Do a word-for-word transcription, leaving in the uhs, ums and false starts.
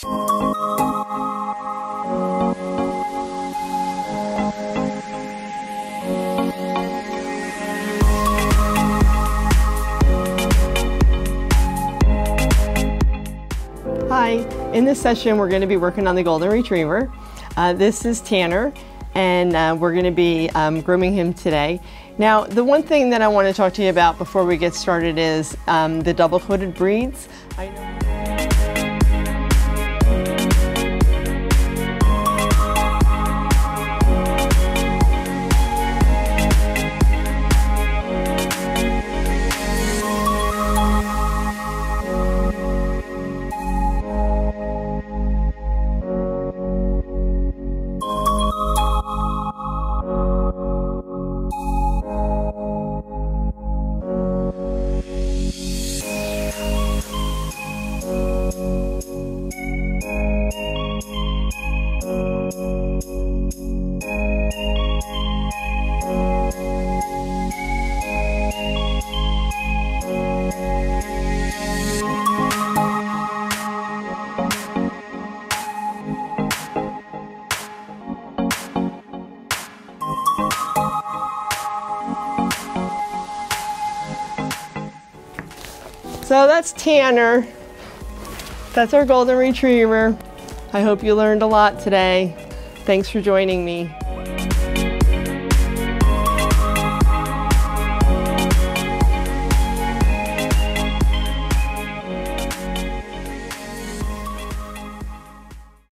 Hi, in this session we're going to be working on the Golden Retriever. Uh, this is Tanner, and uh, we're going to be um, grooming him today. Now, the one thing that I want to talk to you about before we get started is um, the double-coated breeds. I know So that's Tanner. That's our Golden Retriever. I hope you learned a lot today. Thanks for joining me.